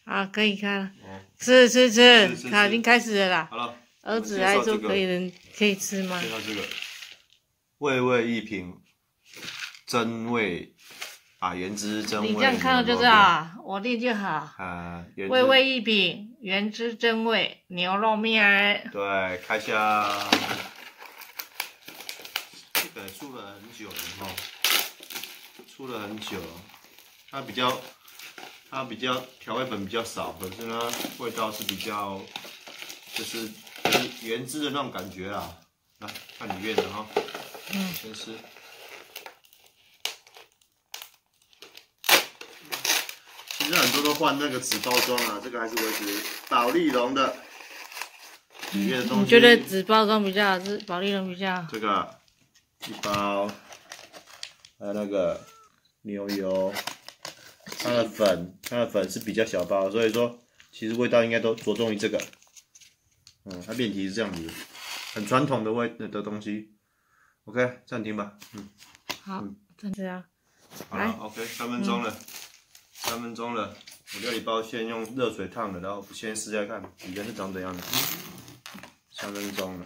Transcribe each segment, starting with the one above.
好，可以看了。 哦， 吃， 吃好，已经开始了啦。 好了， 儿子来说可以吃吗？ 介绍这个味味一品，真味啊，原汁真味。 你这样看到就知道啊，我念就好。 啊， 味味一品，原汁真味牛肉面。 对，开箱。这个出了很久了哦，出了很久了。它比较调味粉比较少，可是呢，味道是比较就是原汁的那种感觉啦。来看里面的哈，先吃。其实很多都换那个纸包装啊，这个还是维持保丽龙的。里面的东西。 你觉得纸包装比较好，是保丽龙比较好？ 这个一包，还有那个牛油，它的粉是比较小包，所以说其实味道应该都着重于这个。它面体是这样子的，很传统的东西。OK， 暂停吧。 好，暂停啊。 好了 ，OK， 3分钟了，3分钟了。我料理包先用热水烫的，然后先试下看里面是长怎样的。3分钟了，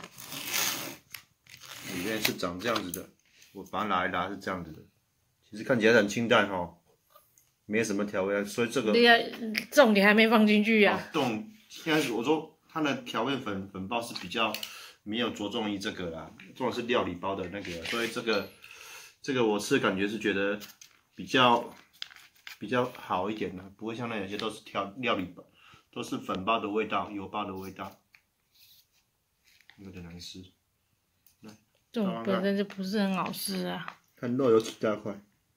里面是长这样子的。我把它拿一拿是这样子的，其实看起来很清淡哈，没什么调味，所以这个重点还没放进去啊。 现在我说它的调味粉包是比较没有着重于这个啦，重点是料理包的那个，所以这个我吃的感觉是觉得比较好一点的，不会像那有些都是料理包，都是粉包的味道，油包的味道，有点难吃。 这种本身就不是很好吃啊。 看肉有几大块，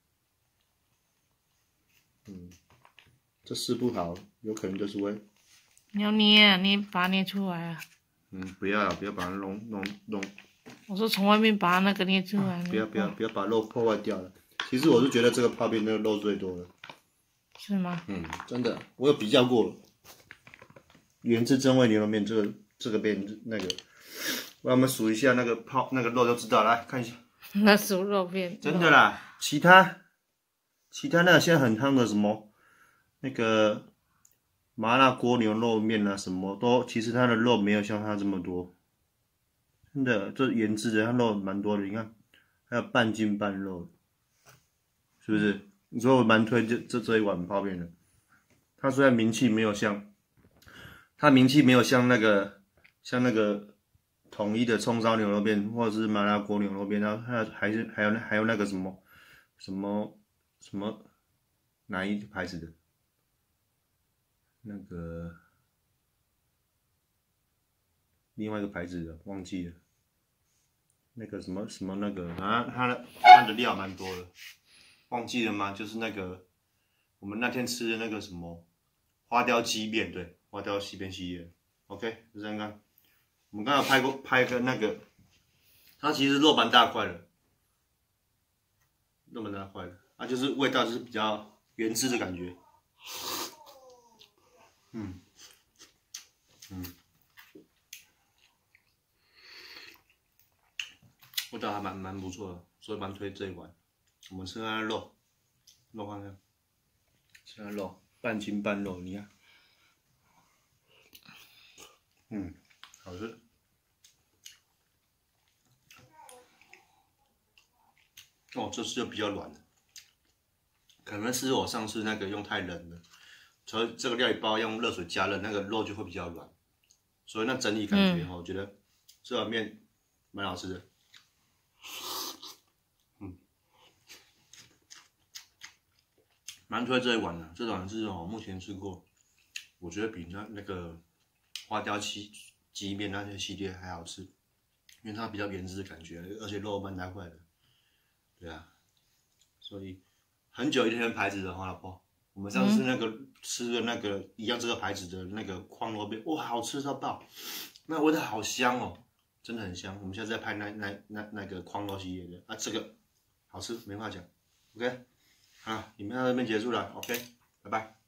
这撕不好，有可能就是会。 你要捏，把它捏出来啊。 不要把它弄。 我说从外面把它那个捏出来。 不要把肉破坏掉了。其实我是觉得这个泡面那个肉最多的。 是吗？ 真的，我有比较过了。原汁真味牛肉面这个面那个。我们数一下那个肉就知道，来看一下。 那数肉片。 真的啦，其他那个现在很夯的什么那个麻辣锅牛肉面啊，什么都其实它的肉没有像它这么多。真的，这原汁的它肉蛮多的，你看，还有半筋半肉，是不是？你说我蛮推这一碗泡面的。它虽然名气没有像那个统一的葱烧牛肉面或者是麻辣锅牛肉面，然后它还有那个什么哪一个牌子的？那个另外一个牌子的忘记了，那个什么那个啊，它的料蛮多的，忘记了吗？就是那个我们那天吃的那个什么花雕鸡面，对，花雕西边系列。OK， 就这样看。我们刚才拍个那个，它其实肉蛮大块的，就是味道就是比较原汁的感觉。味道还蛮不错的，所以蛮推这一碗。我们吃看看肉看看，吃看肉，半筋半肉，你看，好吃。这次就比较软了，可能是我上次那个用太冷了，所以这个料理包用热水加热，那个肉就会比较软，所以那整体感觉我觉得这碗面蛮好吃的。蛮推这一碗的，这碗是目前吃过，我觉得比那个花雕鸡面那些系列还好吃，因为它比较原汁的感觉，而且肉蛮大块的。对啊，所以很久以前的牌子的话，老婆，我们上次吃的那个一样这个牌子的那个矿肉面，哇，好吃到爆，那味道好香哦，真的很香。我们下次再拍那个矿肉系列的啊，这个好吃没话讲。OK， 好，影片到这边结束了 ，OK， 拜拜。